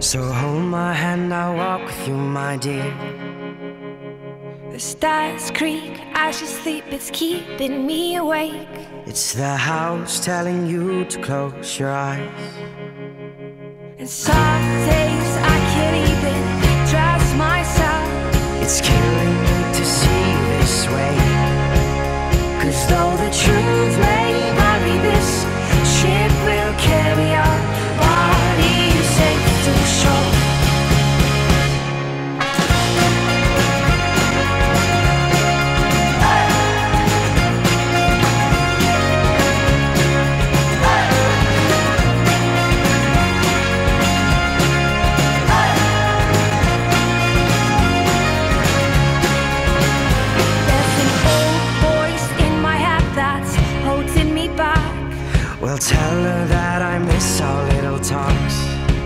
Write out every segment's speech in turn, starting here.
So hold my hand, I'll walk with you, my dear. The stars creak as you sleep, it's keeping me awake. It's the house telling you to close your eyes. And some days I can't even trust myself. It's killing me to see this way. 'Cause though the truth may vary, this ship will carry our body safe to shore. Well, tell her that I miss our little talks.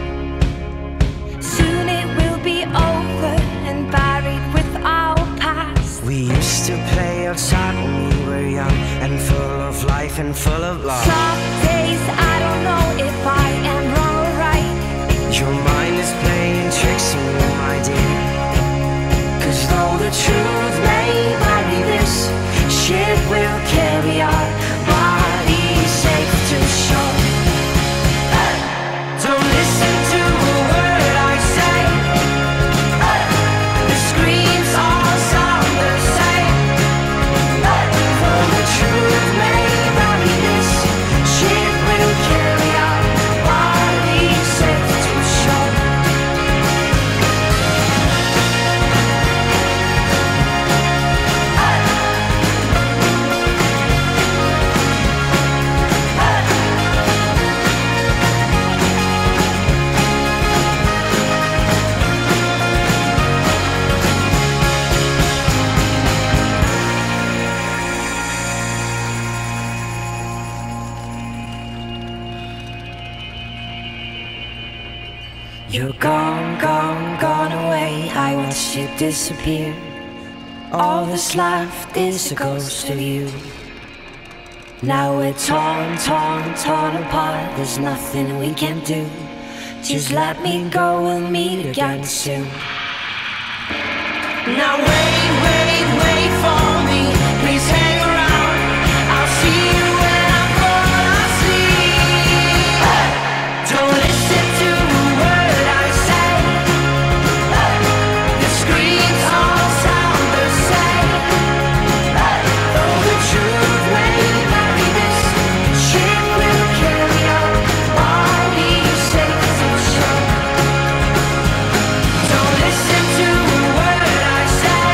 Soon it will be over and buried with our past. We used to play outside when we were young and full of life and full of love. Some days I don't know if I am wrong or right. Your mind is playing tricks on you, my dear. 'Cause though the truth may vary, this ship will carry our body safe to shore. Don't listen to a word I say. The screams all sound the same. Though the truth may vary, this ship will carry our body safe to shore. You're gone, gone, gone away. I watched you disappear. All that's left is a ghost of you. Now we're torn, torn, torn apart. There's nothing we can do. Just let me go, we'll meet again soon. Now wait, wait, wait for me. Please hang around. I'll see you when I'm falling asleep. Don't listen to a word I say. The screams all sound the same. Though the truth may vary, this ship will carry our body safe to shore. Don't listen to a word I say.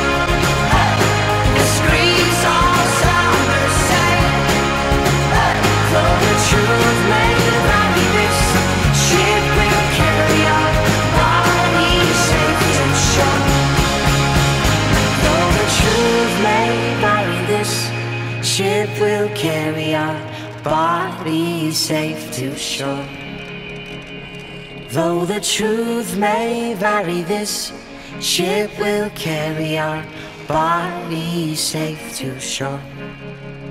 The screams all sound the same. Though the truth may vary, this ship will carry our body safe to shore. Though the truth may vary, this ship will carry our body safe to shore. Though the truth may vary, this ship will carry our body safe to shore.